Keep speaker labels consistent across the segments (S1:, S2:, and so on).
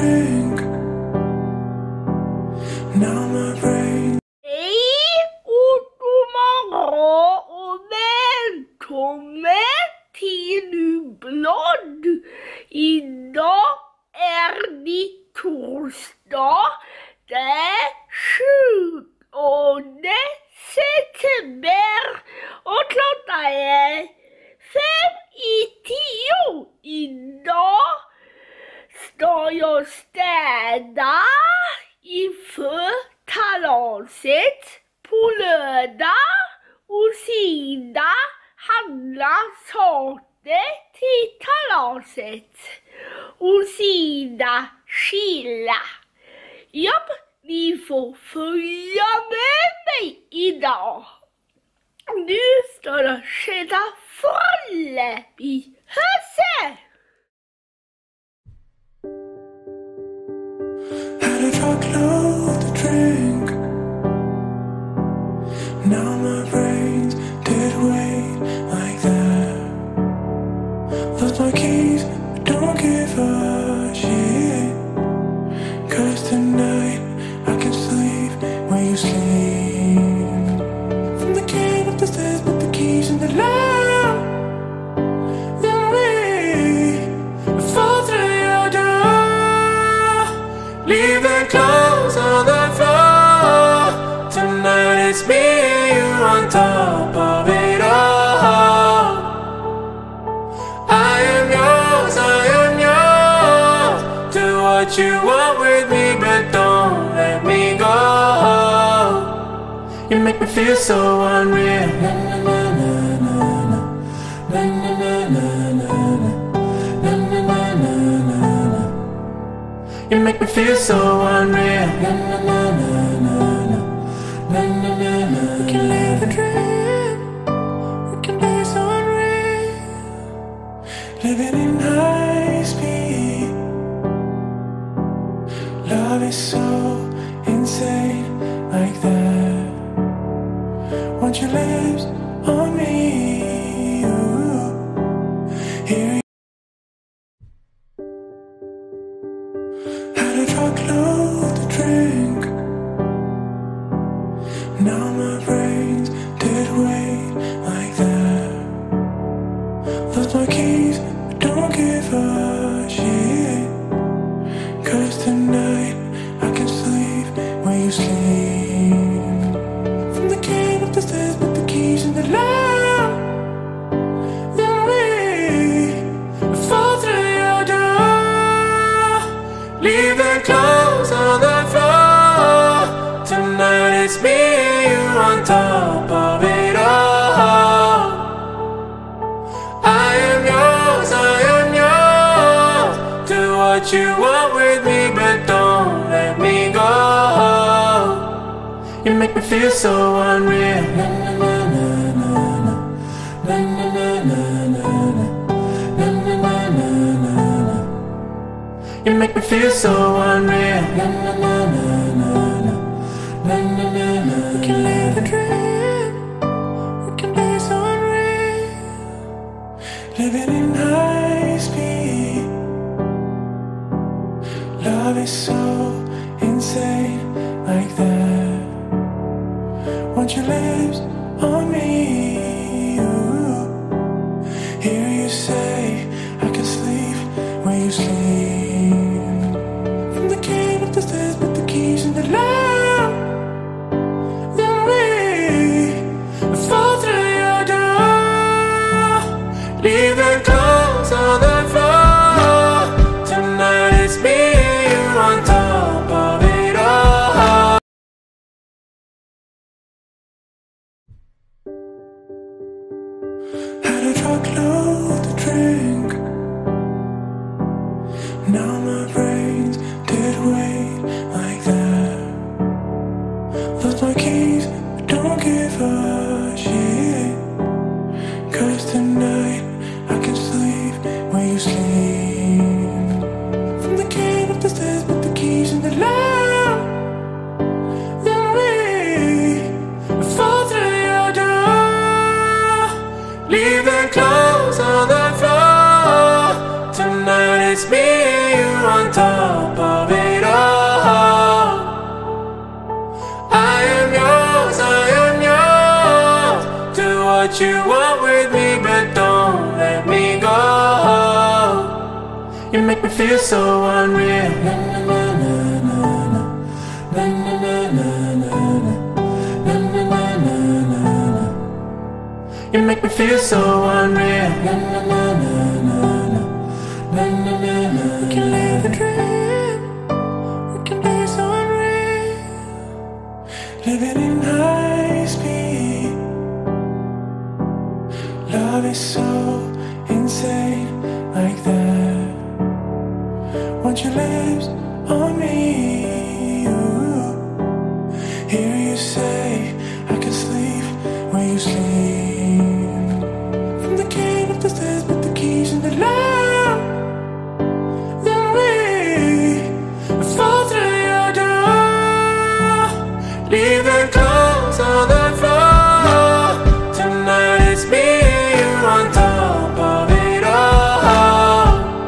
S1: drink. Now my brain.
S2: Hej och god morgon och välkommen till Blod. Idag är det torsdag den 20 september och klockan är 5:10. Idag ska jag städa inför kalaset på lördag och sedan handla saker till kalaset och sedan chilla. Japp, ni får följa med mig idag. Nu ska jag sätta Folle i huset.
S1: Had a truckload to drink. Now my brain's dead weight like that. Lost my keys, but don't give a shit. 'Cause tonight I can sleep when you sleep. From the kid up the stairs, put the keys in the lock. Then we fall through your door. Leave the clothes on the floor. Tonight it's me and you on top of it all. I am yours, do what you want with me, but don't let me go. You make me feel so unreal. Na, na, na, na, na. Na, na, na, na, na, na. Na, na, na, na, na, na. You make me feel so unreal. Na, na, na, na, na, na. Na, na, na, na. We can live a dream. We can be so unreal. Living in high speed. Love is so insane like that. Want your lips on me. Ooh. Here you had a truckload to drink. Now my brain's dead weight like that. Lost my keys, but don't give a shit. 'Cause tonight I can sleep when you sleep. From the kid up the stairs, put the keys in the lock. Then we fall through your door. Leave the clothes on the floor. Tonight it's me and you on top of it all. I am yours, do what you want with me, but don't let me go. You make me feel so unreal. Na, na, na, na, na. Na, na, na, na, na, na. Na, na, na, na, na, na. You make me feel so unreal. Na, na, na, na, na, na. Na, na, na, na. We can live a dream. We can be so unreal. Living in high speed. Love is so insane like that. Want your lips on me. Ooh. Hear you say I can sleep when you sleep. From the kid up the stairs, put the keys in the lock. Then we fall through your door. Leave the clothes on the floor. Tonight it's me and you on top of it all. Had a truckload to drink. Now my brain's dead weight like that. Lost my keys, but don't give a shit. 'Cause tonight I can sleep when you sleep. From the kid up the stairs, put the keys in the lock. Then we fall through your door. Leave the clothes on the floor. Tonight it's me and you on top of make me feel so unreal. Na na na na na na. Na na na na na na. Na na na na na na. You make me feel so unreal. Na na na na na na. Na na na na. We can live a dream. We can be so unreal. Living in high speed. Love is so insane like that. Want your lips on me, ooh. Hear you say I can sleep when you sleep. From the king of the stairs with the keys in the lock. Then we fall through your door. Leave the clothes on the floor. Tonight it's me and you on top of it all.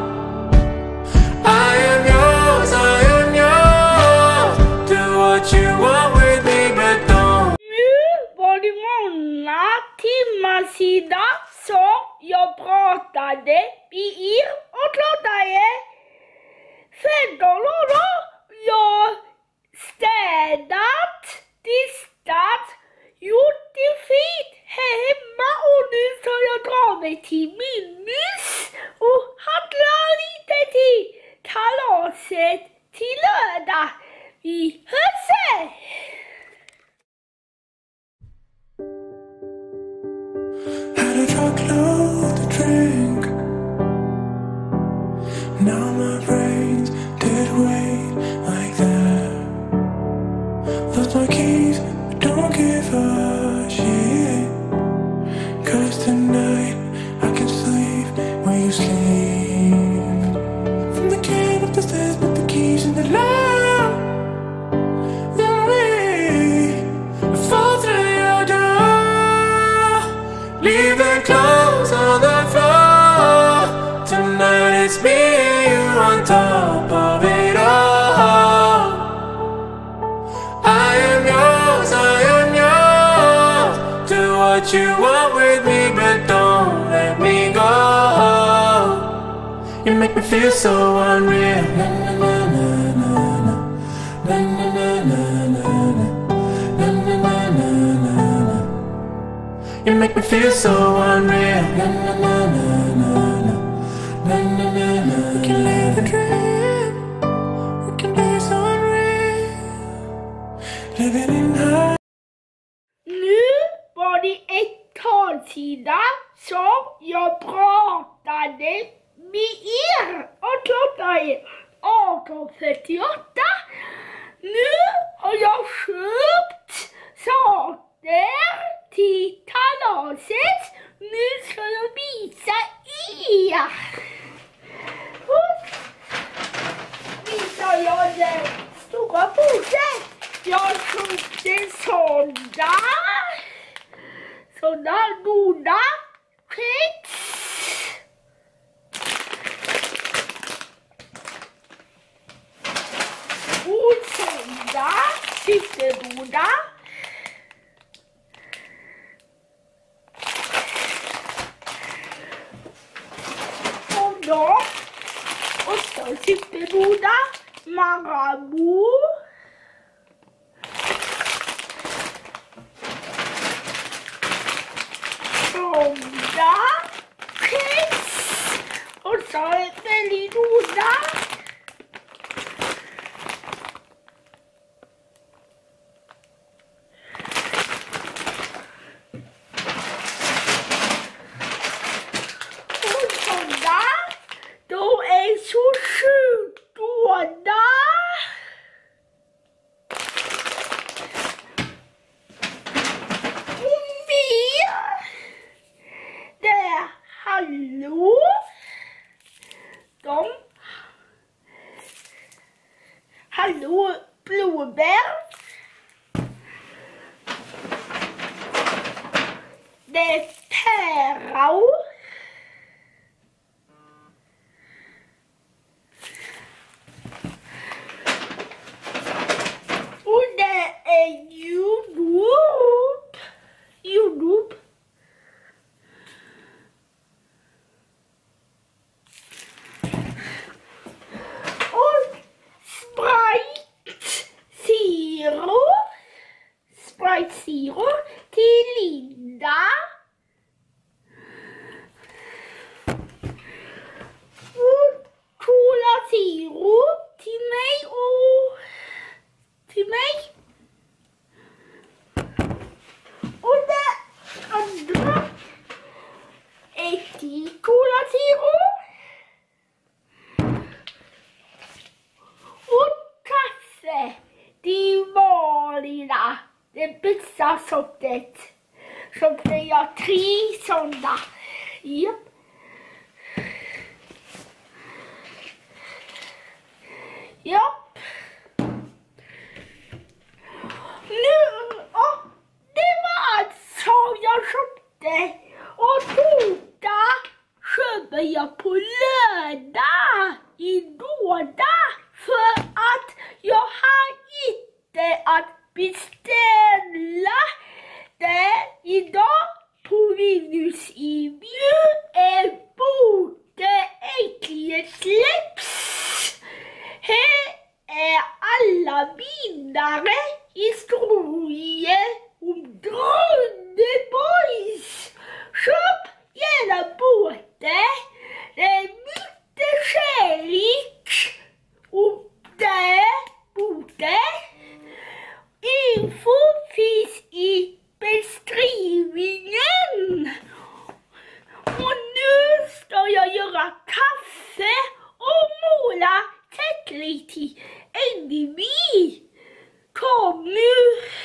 S1: I am yours, I am yours. Do what you want with me, but don't.
S2: Nu var det många timmar sedan som jag pratade med er och klottrade. Sen då jag städat, distat, gjort det fint här hemma och nu ska jag dra mig till Minus och handla lite till kalaset till lördag. Vi hörs!
S1: Had a truckload to drink. Now my brain's dead weight like that. Lost my keys, but don't give a shit. 'Cause tonight I can sleep when you sleep. From the king of the stairs with the keys in the lock. Then we fall through your door. Leave the clothes on the floor. Tonight it's me and you on top of it all. I am yours, I am yours. Do what you want with me, but don't let me go. You make me feel so unreal. Na na na na na na. Na na na na na na. Na na na na na na. You make me feel so unreal. Na na na na na na. Na na na na. We can live a dream. We can be so unreal. Living in high.
S2: Nu var det ett tag sedan som jag pratade med er och klockan är 18:48. Nu har jag köpt saker till kalaset. Nu ska jag visa er. Först visar jag den stora påsen. Jag köpte sådana goda kex. Och sådana cykelgoda. Och så cykelgoda Marabou. Sådana kex. Och så väldigt goda. De är så sjukt goda. Och mer. Det är hallå. Hallå blåbär. Det är päron. Och det är jordgubb. första sortet. Så blir jag 3 sådana. Japp. Japp. Nu, det var allt som jag köpte. Och tårta köper jag på lördag i låda. För att jag har inte att beställa det idag på Venus i nu borde äntligen släpps. Här är alla vinnare historier om Dröneboys. Köp gärna båten. Det är mycket kärlek och det borde. Info finns i beskrivningen. Och nu ska jag göra kaffe och måla täckligt Envy, Tommy,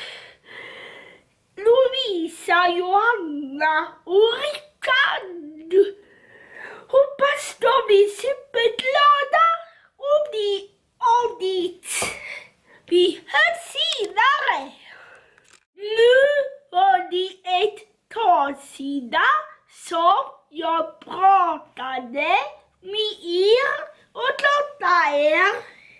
S2: Lovisa, Johanna och Rickard. Hoppas de är superglada och blir av dit. Vi hörs senare. Nu var det ett tag sedan som jag pratade med er och låta er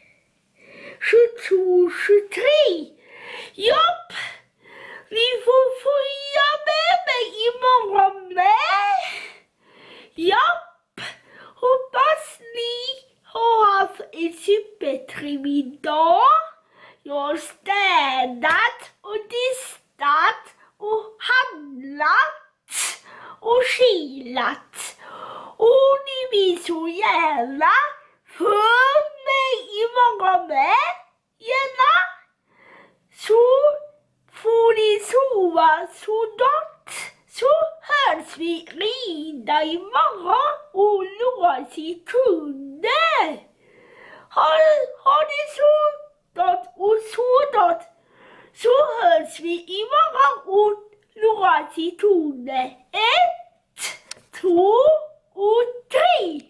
S2: 22-23. Japp, ni får följa med mig imorgon med. Japp, hoppas ni har haft en supertrevlig dag. Jag har städat och distat och handlat och kilat. Och ni vill så gärna för mig imorgon med. Gärna. Så får ni sova så gott. Så hörs vi redan imorgon och några sekunder. Har det så gott och så gott. Så hörs vi imorgon och några sekunder. 1, 2 och 3.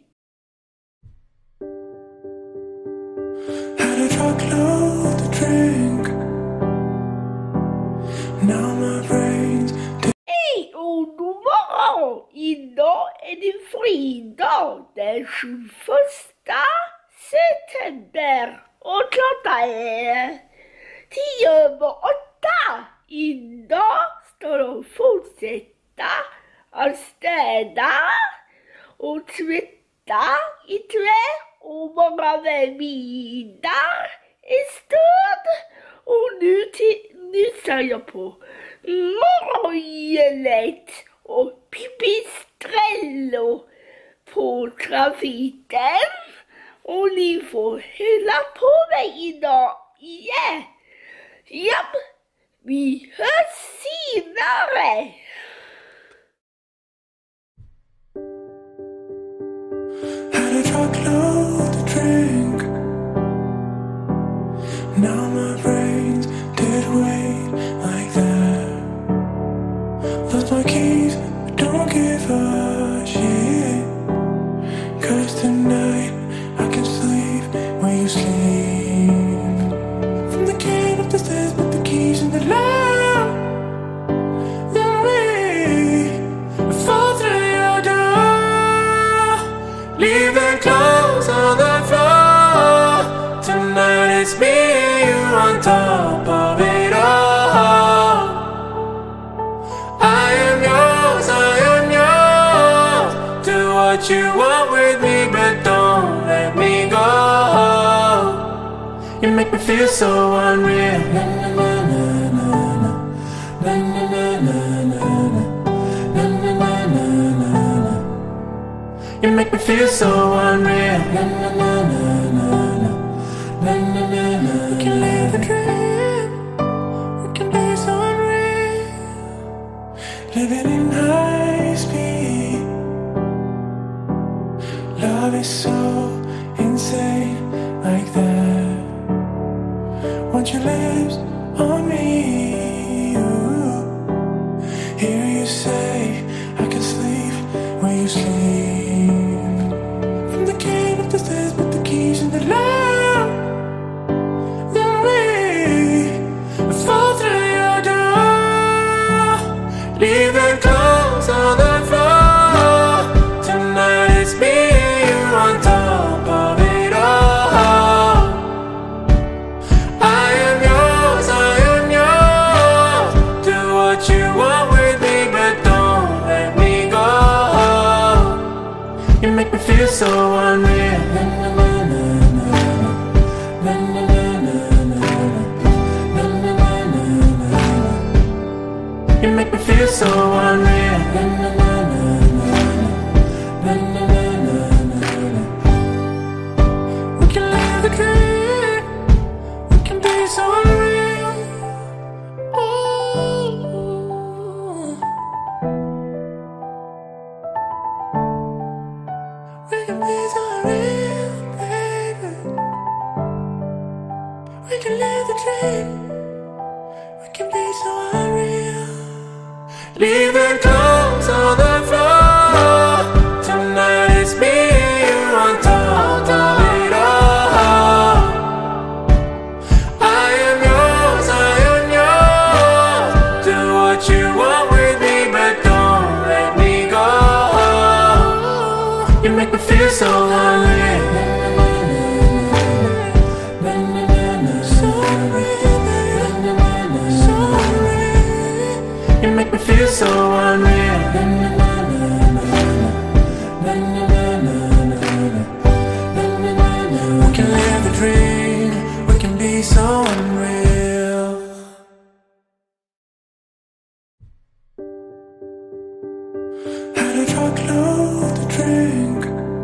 S1: Had a truckload to drink. Now my brain's
S2: Hej och god morgon! Idag är det fredag den 21 september och klockan är 10:08. Idag ska de fortsätta att städa och tvätta ikväll och många middag är stöd. Och nu ser jag på morgongänget och Pipistrello på trafiken. Och ni får hylla på mig idag igen. Japp, vi hörs senare.
S1: had a truckload to drink. Now my brain's dead weight like that. Lost my keys, but don't give a shit. 'Cause tonight I can sleep where you sleep. From the kid up the stairs, put the keys in the lock. Then we fall through your door. Leave the clothes on the floor. Tonight it's me and you on top of it all. I am yours, I am yours. Do what you want with me, but don't let me go. You make me feel so unreal. Na, na, na, na, na. Na, na, na, na, na, na. Na, na, na, na, na, na. You make me feel so unreal. Na, na, na, na, na, na. Na, na, na, na. We can live a dream. We can be so unreal. Living in high speed. Love is so insane like that. Want your lips on me, ooh. so unreal. We can live the dream. We can be so unreal. Ooh. We can be so unreal, baby. We can live the dream. We can be so unreal. Leaving clothes on the floor. Tonight it's me and you on top of it all. I am yours, I am yours. Do what you want with me, but don't let me go. You make me feel so unreal. You make me feel so unreal. We can live the dream. We can be so unreal. Had a truckload to drink.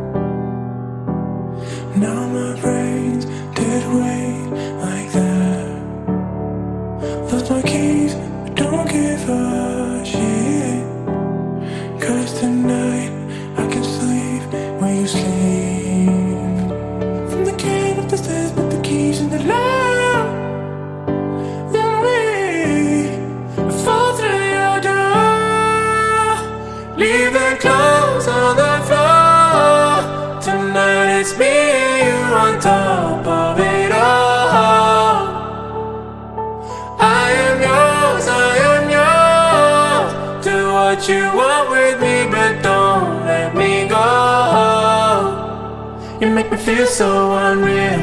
S1: Now my brain's dead weight like that. Lost my keys, but don't give a shit. 'Cause tonight I can sleep when you sleep. From the king of the stairs, put the keys in the lock. Then we fall through your door. Leave the clothes on the floor. Tonight it's me and you on top of it all. I am yours, I am yours. Do what you want with me, but don't let me go. You make me feel so unreal.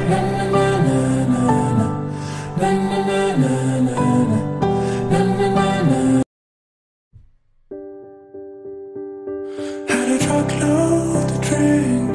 S1: Had a truckload to drink.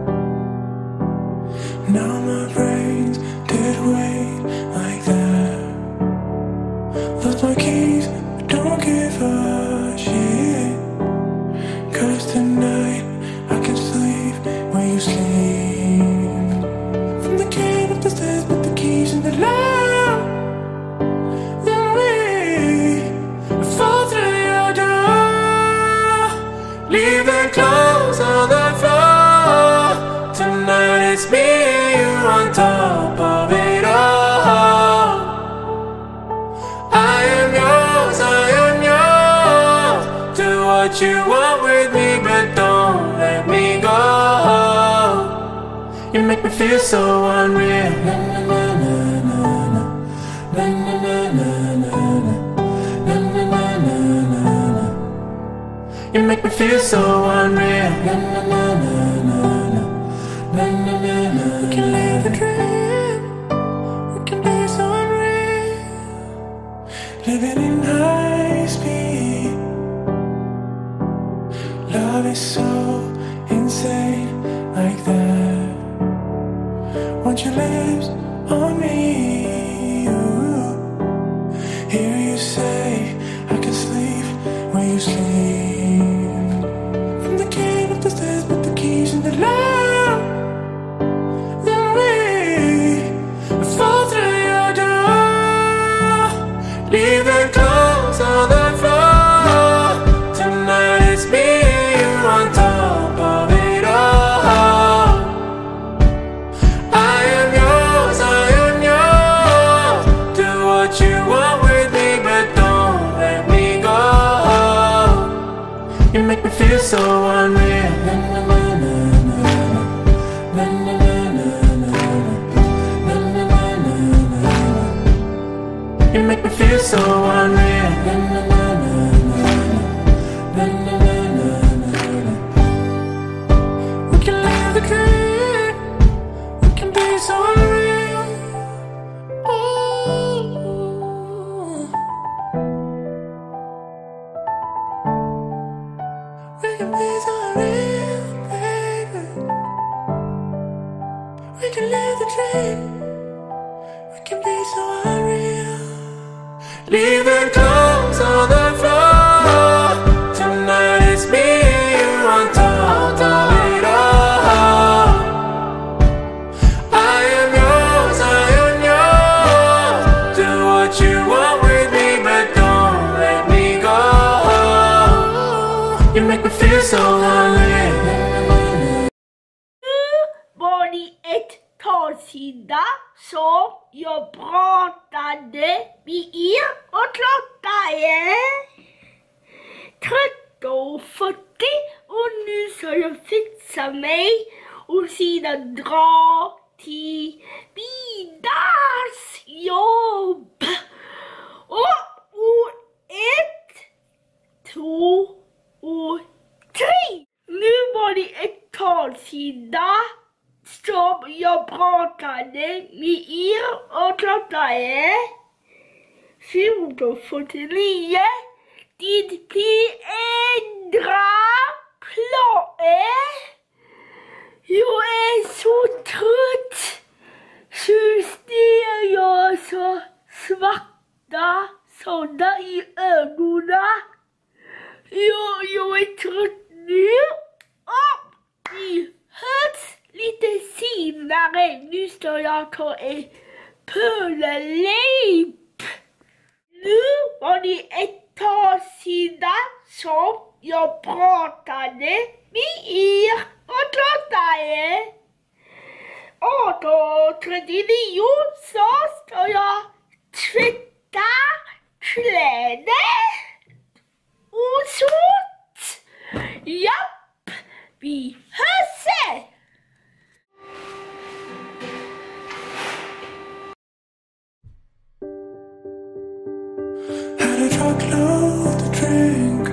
S1: Now my brain's dead weight like that. Lost my keys, but don't give a shit. 'Cause tonight I can sleep when you sleep. From the king of the stairs, put the keys in the lock. Then we fall through your door. Leave the clothes on the floor. Tonight it's me and you on top of it all. I am yours, I am yours. Do what you want with me, but don't let me go. You make me feel so unreal. You make me feel so unreal. We can live the dream. We can be so unreal. Living in high speed. Love is so insane like that. Want your lips on me. Ooh. Hear you say I can sleep when you sleep. From the king of the stairs, put the keys in the lock. Then we fall through your door. Leave the clothes on the floor. Tonight it's me and you on top of it all. I am yours, I am yours. Do what you want with me, but don't let me go. You make me feel so unreal. You make me feel so unreal. We can live the dream. We can be so unreal. Ooh. We can be so unreal, baby. We can live the dream. We can be so unreal. Leave the clothes on the floor. so unreal.
S2: Nu var det ett tag sedan som jag pratade med er och klockan är 13:40 och nu ska jag fixa mig och sedan dra till middagsjobb. Och 1, 2 och 3. Nu var det ett tag sedan som jag pratade med er och klockan är 14:49. Det blir ändra planer. Jag är så trött. Just det, jag är så svarta sådana i ögonen. Jag är trött nu. Vi hörs lite senare. Nu ska jag ta en pöllelejp. Nu var det ett tag sedan som jag pratade med er och klockan är 18:39 så ska jag tvätta kläder och sånt. Japp, vi hörs sen.
S1: Had a truckload to drink.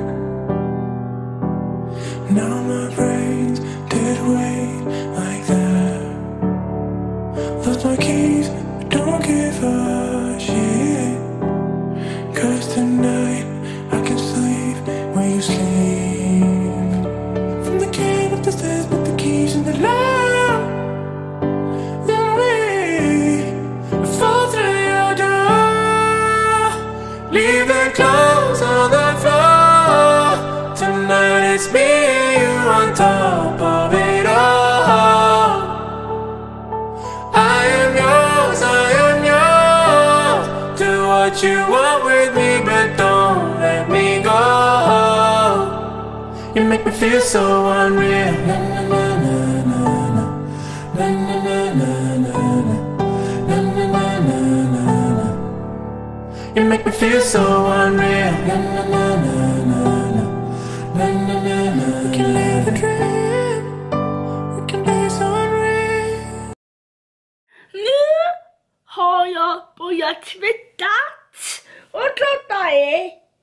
S1: Now my brain's dead weight like that. Lost my keys, but don't give a shit. 'Cause tonight I can sleep when you sleep. From the king up the stairs, put the keys in the lock. Then we fall through your door. Leave the clothes on the floor. Tonight it's me and you on top of it all. I am yours, do what you want with me, but don't let me go. You make me feel so unreal. Na, na, na, na, na, na. Na, na, na, na, na, na. Na, na, na, na, na, na. You make me feel so unreal. Na, na, na, na, na, na. Na, na, na, na. We can live a dream. We can be so unreal.
S2: Nu har jag börjat tvättat och klockan är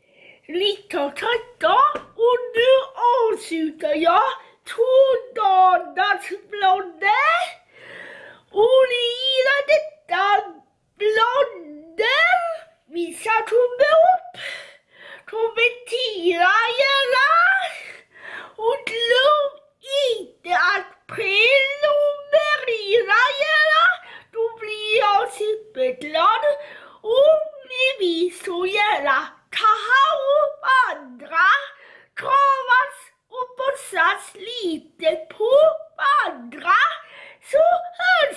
S2: 19:13 och nu avslutar jag 2 dagars blonder och gillar detta blonder. Vissa tumme upp, kommentera gärna och glöm inte att prenumerera gärna. Då blir jag superglad och ni vill så gärna ta hand om andra, kramas och pussas lite på andra. Så hörs